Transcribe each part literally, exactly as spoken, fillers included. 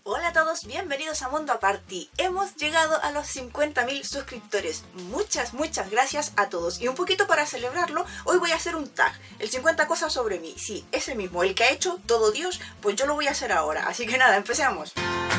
Hola a todos, bienvenidos a Mundo Aparte. Hemos llegado a los cincuenta mil suscriptores. Muchas, muchas gracias a todos. Y un poquito para celebrarlo, hoy voy a hacer un tag. El cincuenta cosas sobre mí. Sí, ese mismo, el que ha hecho todo Dios, pues yo lo voy a hacer ahora. Así que nada, empecemos.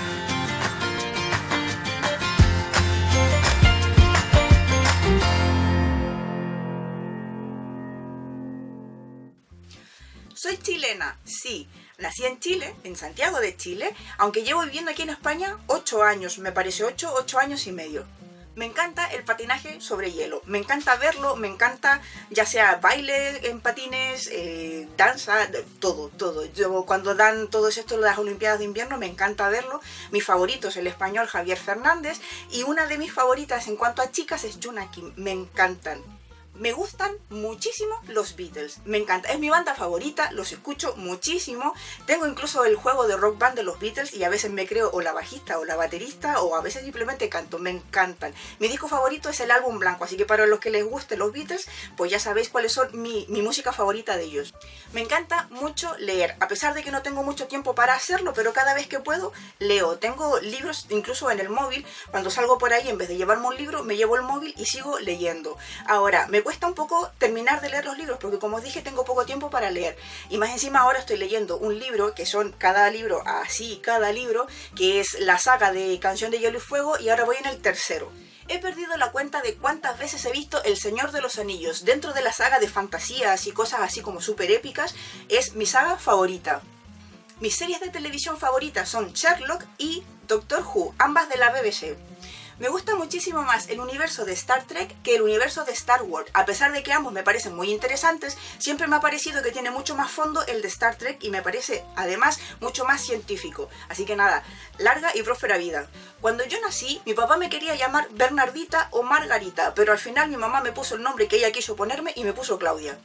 Soy chilena, sí. Nací en Chile, en Santiago de Chile, aunque llevo viviendo aquí en España ocho años, me parece ocho, ocho años y medio. Me encanta el patinaje sobre hielo, me encanta verlo, me encanta ya sea baile en patines, eh, danza, todo, todo. Yo cuando dan todo esto de las Olimpiadas de Invierno me encanta verlo. Mi favorito es el español Javier Fernández y una de mis favoritas en cuanto a chicas es Juna Kim, me encantan. Me gustan muchísimo los Beatles, me encanta, es mi banda favorita, los escucho muchísimo, tengo incluso el juego de Rock Band de los Beatles y a veces me creo o la bajista o la baterista o a veces simplemente canto, me encantan. Mi disco favorito es el álbum blanco, así que para los que les gusten los Beatles, pues ya sabéis cuáles son mi, mi música favorita de ellos. Me encanta mucho leer, a pesar de que no tengo mucho tiempo para hacerlo, pero cada vez que puedo leo. Tengo libros incluso en el móvil, cuando salgo por ahí en vez de llevarme un libro me llevo el móvil y sigo leyendo. Ahora, me cuesta un poco terminar de leer los libros porque como os dije tengo poco tiempo para leer y más encima ahora estoy leyendo un libro que son cada libro así, cada libro que es la saga de Canción de Hielo y Fuego y ahora voy en el tercero. He perdido la cuenta de cuántas veces he visto El Señor de los Anillos. Dentro de la saga de fantasías y cosas así como súper épicas es mi saga favorita. Mis series de televisión favoritas son Sherlock y Doctor Who, ambas de la B B C. Me gusta muchísimo más el universo de Star Trek que el universo de Star Wars. A pesar de que ambos me parecen muy interesantes, siempre me ha parecido que tiene mucho más fondo el de Star Trek y me parece además mucho más científico. Así que nada, larga y próspera vida. Cuando yo nací, mi papá me quería llamar Bernardita o Margarita, pero al final mi mamá me puso el nombre que ella quiso ponerme y me puso Claudia.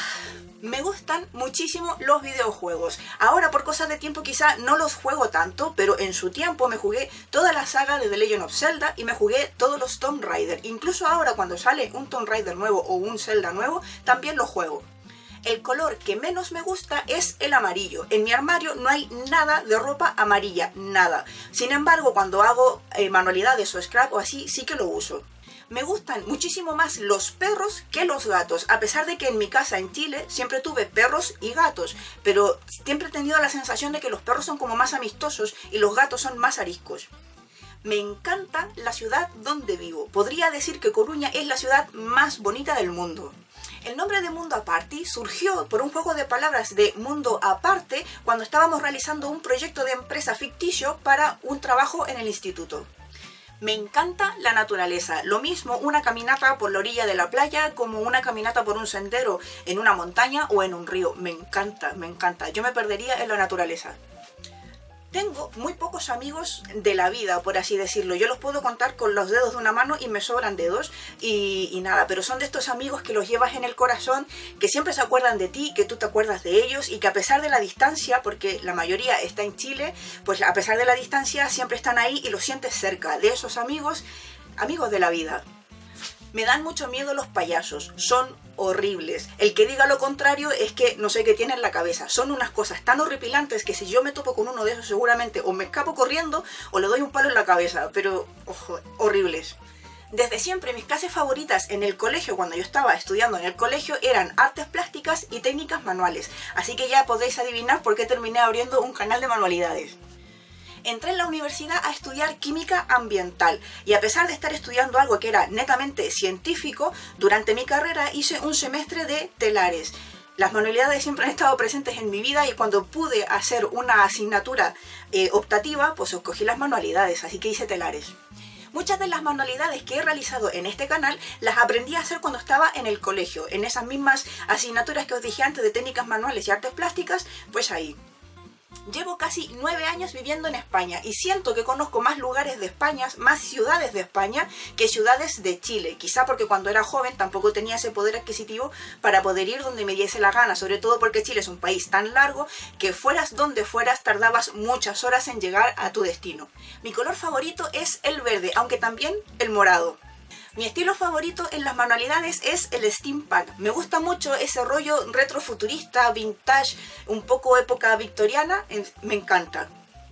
Me gustan muchísimo los videojuegos. Ahora por cosas de tiempo quizá no los juego tanto, pero en su tiempo me jugué toda la saga de The Legend of Zelda y me jugué todos los Tomb Raider. Incluso ahora cuando sale un Tomb Raider nuevo o un Zelda nuevo, también lo juego. El color que menos me gusta es el amarillo. En mi armario no hay nada de ropa amarilla, nada. Sin embargo, cuando hago eh, manualidades o scrap o así, sí que lo uso. Me gustan muchísimo más los perros que los gatos, a pesar de que en mi casa en Chile siempre tuve perros y gatos, pero siempre he tenido la sensación de que los perros son como más amistosos y los gatos son más ariscos. Me encanta la ciudad donde vivo. Podría decir que Coruña es la ciudad más bonita del mundo. El nombre de Mundo Aparte surgió por un juego de palabras de Mundo Aparte cuando estábamos realizando un proyecto de empresa ficticio para un trabajo en el instituto. Me encanta la naturaleza, lo mismo una caminata por la orilla de la playa como una caminata por un sendero en una montaña o en un río. Me encanta, me encanta, yo me perdería en la naturaleza. Tengo muy pocos amigos de la vida, por así decirlo. Yo los puedo contar con los dedos de una mano y me sobran dedos y, y nada, pero son de estos amigos que los llevas en el corazón, que siempre se acuerdan de ti, que tú te acuerdas de ellos y que a pesar de la distancia, porque la mayoría está en Chile, pues a pesar de la distancia siempre están ahí y los sientes cerca. De esos amigos, amigos de la vida. Me dan mucho miedo los payasos, son horribles. El que diga lo contrario es que no sé qué tiene en la cabeza. Son unas cosas tan horripilantes que si yo me topo con uno de esos seguramente o me escapo corriendo o le doy un palo en la cabeza, pero ojo, horribles. Desde siempre mis clases favoritas en el colegio, cuando yo estaba estudiando en el colegio, eran artes plásticas y técnicas manuales. Así que ya podéis adivinar por qué terminé abriendo un canal de manualidades. Entré en la universidad a estudiar química ambiental y a pesar de estar estudiando algo que era netamente científico, durante mi carrera hice un semestre de telares. Las manualidades siempre han estado presentes en mi vida y cuando pude hacer una asignatura eh, optativa, pues escogí las manualidades, así que hice telares. Muchas de las manualidades que he realizado en este canal las aprendí a hacer cuando estaba en el colegio, en esas mismas asignaturas que os dije antes de técnicas manuales y artes plásticas, pues ahí. Llevo casi nueve años viviendo en España y siento que conozco más lugares de España, más ciudades de España que ciudades de Chile. Quizá porque cuando era joven tampoco tenía ese poder adquisitivo para poder ir donde me diese la gana, sobre todo porque Chile es un país tan largo que fueras donde fueras tardabas muchas horas en llegar a tu destino. Mi color favorito es el verde, aunque también el morado. Mi estilo favorito en las manualidades es el steampunk. Me gusta mucho ese rollo retrofuturista, vintage, un poco época victoriana, me encanta.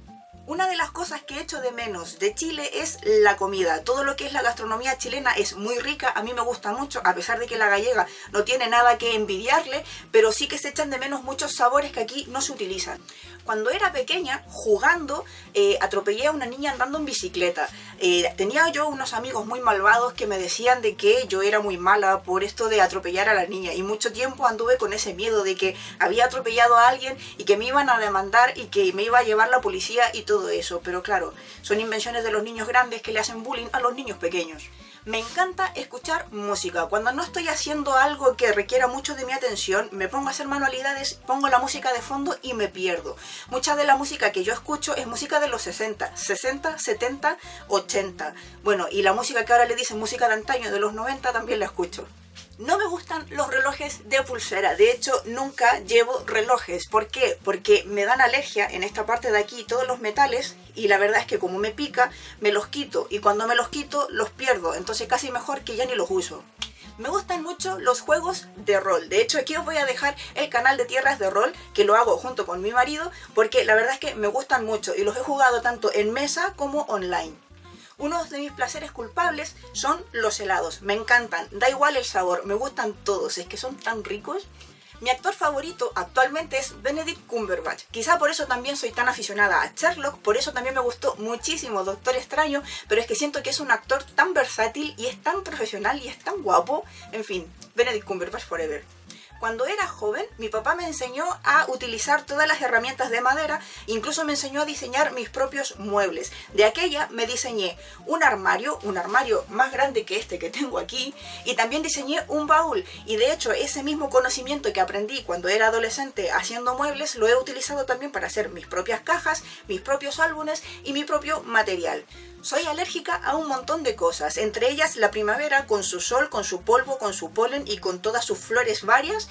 Una de las cosas que echo de menos de Chile es la comida. Todo lo que es la gastronomía chilena es muy rica, a mí me gusta mucho, a pesar de que la gallega no tiene nada que envidiarle, pero sí que se echan de menos muchos sabores que aquí no se utilizan. Cuando era pequeña, jugando, eh, atropellé a una niña andando en bicicleta. Eh, tenía yo unos amigos muy malvados que me decían de que yo era muy mala por esto de atropellar a la niña, y mucho tiempo anduve con ese miedo de que había atropellado a alguien y que me iban a demandar y que me iba a llevar la policía y todo eso. Pero claro, son invenciones de los niños grandes que le hacen bullying a los niños pequeños. Me encanta escuchar música. Cuando no estoy haciendo algo que requiera mucho de mi atención, me pongo a hacer manualidades, pongo la música de fondo y me pierdo. Mucha de la música que yo escucho es música de los sesenta, sesenta, setenta, ochenta. Bueno, y la música que ahora le dicen música de antaño, de los noventa, también la escucho. No me gustan los relojes de pulsera, de hecho nunca llevo relojes. ¿Por qué? Porque me dan alergia en esta parte de aquí todos los metales, y la verdad es que como me pica, me los quito, y cuando me los quito los pierdo, entonces casi mejor que ya ni los uso. Me gustan mucho los juegos de rol. De hecho, aquí os voy a dejar el canal de Tierras de Rol, que lo hago junto con mi marido, porque la verdad es que me gustan mucho y los he jugado tanto en mesa como online. Uno de mis placeres culpables son los helados. Me encantan, da igual el sabor, me gustan todos, es que son tan ricos. Mi actor favorito actualmente es Benedict Cumberbatch. Quizá por eso también soy tan aficionada a Sherlock, por eso también me gustó muchísimo Doctor Extraño, pero es que siento que es un actor tan versátil y es tan profesional y es tan guapo. En fin, Benedict Cumberbatch forever. Cuando era joven, mi papá me enseñó a utilizar todas las herramientas de madera, incluso me enseñó a diseñar mis propios muebles. De aquella me diseñé un armario, un armario más grande que este que tengo aquí, y también diseñé un baúl. Y de hecho, ese mismo conocimiento que aprendí cuando era adolescente haciendo muebles, lo he utilizado también para hacer mis propias cajas, mis propios álbumes y mi propio material. Soy alérgica a un montón de cosas, entre ellas la primavera con su sol, con su polvo, con su polen y con todas sus flores varias,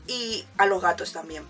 y a los gatos también.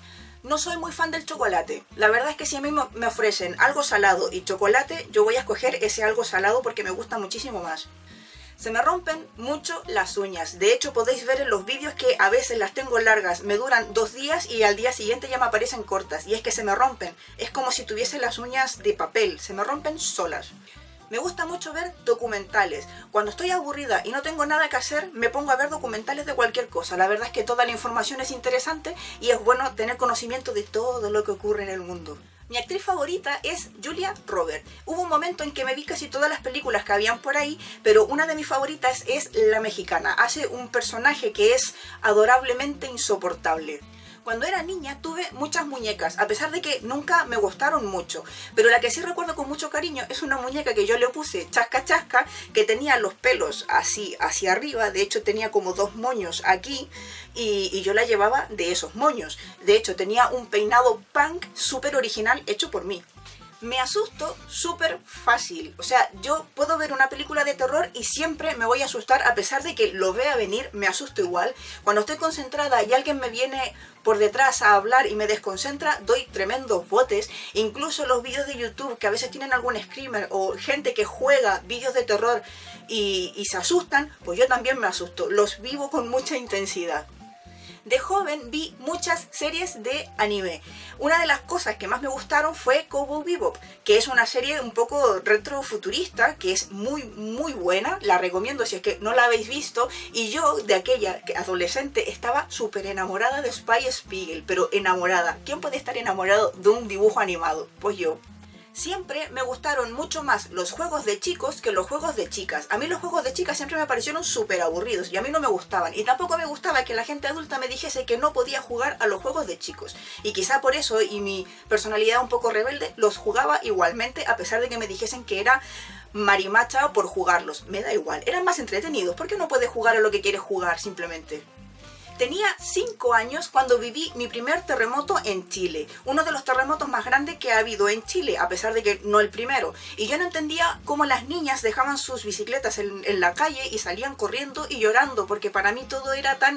No soy muy fan del chocolate. La verdad es que si a mí me ofrecen algo salado y chocolate, yo voy a escoger ese algo salado porque me gusta muchísimo más. Se me rompen mucho las uñas. De hecho, podéis ver en los vídeos que a veces las tengo largas, me duran dos días y al día siguiente ya me aparecen cortas. Y es que se me rompen. Es como si tuviese las uñas de papel. Se me rompen solas. Me gusta mucho ver documentales. Cuando estoy aburrida y no tengo nada que hacer, me pongo a ver documentales de cualquier cosa. La verdad es que toda la información es interesante y es bueno tener conocimiento de todo lo que ocurre en el mundo. Mi actriz favorita es Julia Roberts. Hubo un momento en que me vi casi todas las películas que habían por ahí, pero una de mis favoritas es la mexicana. Hace un personaje que es adorablemente insoportable. Cuando era niña tuve muchas muñecas, a pesar de que nunca me gustaron mucho, pero la que sí recuerdo con mucho cariño es una muñeca que yo le puse Chasca Chasca, que tenía los pelos así hacia arriba, de hecho tenía como dos moños aquí, y, y yo la llevaba de esos moños. De hecho tenía un peinado punk súper original hecho por mí. Me asusto súper fácil, o sea, yo puedo ver una película de terror y siempre me voy a asustar, a pesar de que lo vea venir, me asusto igual. Cuando estoy concentrada y alguien me viene por detrás a hablar y me desconcentra, doy tremendos botes. Incluso los vídeos de YouTube que a veces tienen algún screamer o gente que juega vídeos de terror y, y se asustan, pues yo también me asusto, los vivo con mucha intensidad. De joven vi muchas series de anime. Una de las cosas que más me gustaron fue Cowboy Bebop, que es una serie un poco retrofuturista, que es muy muy buena, la recomiendo si es que no la habéis visto. Y yo, de aquella adolescente, estaba súper enamorada de Spy Spiegel, pero enamorada. ¿Quién puede estar enamorado de un dibujo animado? Pues yo. Siempre me gustaron mucho más los juegos de chicos que los juegos de chicas. A mí los juegos de chicas siempre me parecieron súper aburridos y a mí no me gustaban. Y tampoco me gustaba que la gente adulta me dijese que no podía jugar a los juegos de chicos. Y quizá por eso, y mi personalidad un poco rebelde, los jugaba igualmente, a pesar de que me dijesen que era marimacha por jugarlos. Me da igual, eran más entretenidos. ¿Por qué no puedes jugar a lo que quieres jugar simplemente? Tenía cinco años cuando viví mi primer terremoto en Chile, uno de los terremotos más grandes que ha habido en Chile, a pesar de que no el primero. Y yo no entendía cómo las niñas dejaban sus bicicletas en, en la calle y salían corriendo y llorando, porque para mí todo era tan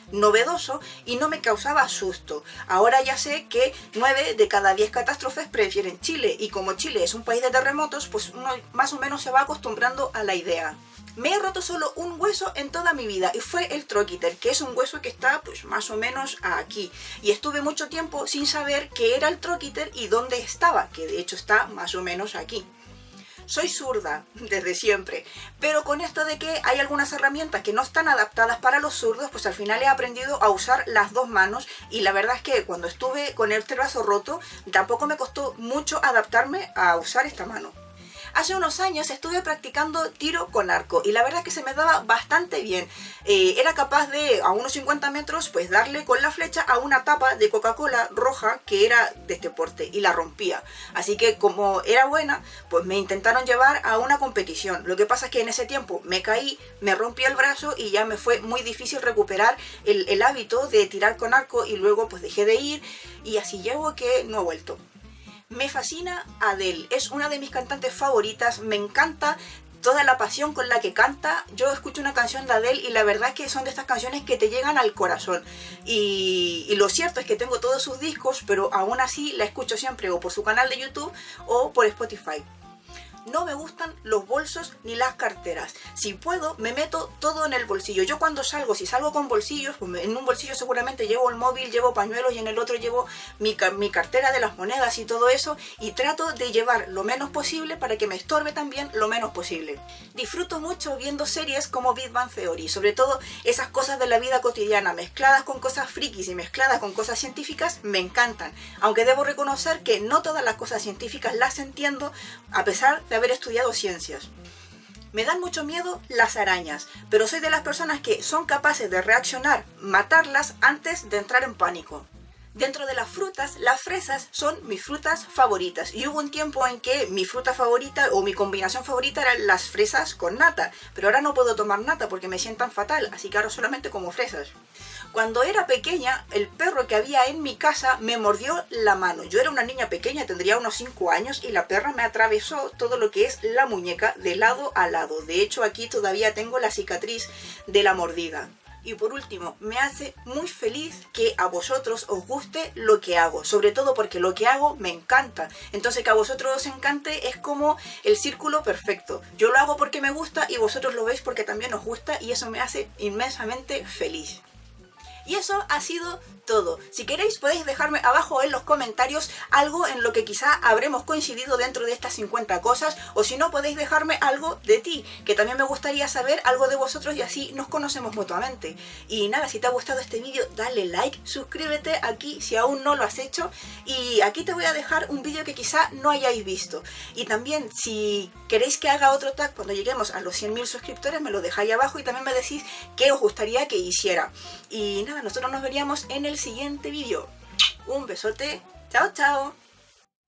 novedoso y no me causaba susto. Ahora ya sé que nueve de cada diez catástrofes prefieren Chile, y como Chile es un país de terremotos, pues uno más o menos se va acostumbrando a la idea. Me he roto solo un hueso en toda mi vida y fue el troquiter, que es un hueso que está pues más o menos aquí. Y estuve mucho tiempo sin saber qué era el troquiter y dónde estaba, que de hecho está más o menos aquí. Soy zurda desde siempre, pero con esto de que hay algunas herramientas que no están adaptadas para los zurdos, pues al final he aprendido a usar las dos manos, y la verdad es que cuando estuve con el brazo roto tampoco me costó mucho adaptarme a usar esta mano. Hace unos años estuve practicando tiro con arco y la verdad es que se me daba bastante bien. Eh, era capaz de a unos cincuenta metros pues darle con la flecha a una tapa de Coca-Cola roja que era de este porte y la rompía. Así que como era buena, pues me intentaron llevar a una competición. Lo que pasa es que en ese tiempo me caí, me rompí el brazo y ya me fue muy difícil recuperar el, el hábito de tirar con arco, y luego pues dejé de ir y así llevo que no he vuelto. Me fascina Adele, es una de mis cantantes favoritas, me encanta toda la pasión con la que canta. Yo escucho una canción de Adele y la verdad es que son de estas canciones que te llegan al corazón. Y, y lo cierto es que tengo todos sus discos, pero aún así la escucho siempre o por su canal de YouTube o por Spotify. No me gustan los bolsos ni las carteras. Si puedo, me meto todo en el bolsillo. Yo cuando salgo, si salgo con bolsillos, pues en un bolsillo seguramente llevo el móvil, llevo pañuelos y en el otro llevo mi, mi cartera de las monedas y todo eso. Y trato de llevar lo menos posible para que me estorbe también lo menos posible. Disfruto mucho viendo series como Big Bang Theory, sobre todo esas cosas de la vida cotidiana mezcladas con cosas frikis y mezcladas con cosas científicas, me encantan. Aunque debo reconocer que no todas las cosas científicas las entiendo, a pesar de haber estudiado ciencias. Me dan mucho miedo las arañas, pero soy de las personas que son capaces de reaccionar, matarlas antes de entrar en pánico. Dentro de las frutas, las fresas son mis frutas favoritas y hubo un tiempo en que mi fruta favorita o mi combinación favorita eran las fresas con nata, pero ahora no puedo tomar nata porque me sientan fatal, así que ahora solamente como fresas. Cuando era pequeña, el perro que había en mi casa me mordió la mano. Yo era una niña pequeña, tendría unos cinco años, y la perra me atravesó todo lo que es la muñeca de lado a lado. De hecho, aquí todavía tengo la cicatriz de la mordida. Y por último, me hace muy feliz que a vosotros os guste lo que hago, sobre todo porque lo que hago me encanta. Entonces que a vosotros os encante es como el círculo perfecto. Yo lo hago porque me gusta y vosotros lo veis porque también os gusta, y eso me hace inmensamente feliz. Y eso ha sido todo. Si queréis podéis dejarme abajo en los comentarios algo en lo que quizá habremos coincidido dentro de estas cincuenta cosas, o si no podéis dejarme algo de ti, que también me gustaría saber algo de vosotros y así nos conocemos mutuamente. Y nada, si te ha gustado este vídeo dale like, suscríbete aquí si aún no lo has hecho, y aquí te voy a dejar un vídeo que quizá no hayáis visto. Y también si queréis que haga otro tag cuando lleguemos a los cien mil suscriptores me lo dejáis abajo y también me decís qué os gustaría que hiciera. Y nada, nosotros nos veríamos en el siguiente vídeo. Un besote, chao chao.